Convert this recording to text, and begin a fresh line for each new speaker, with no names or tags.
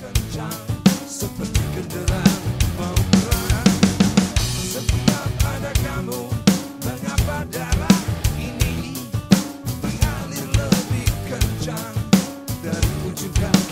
kencang seperti kendaraan mau perang. Setiap ada kamu, mengapa darah ini mengalir lebih kencang dari ujung kaki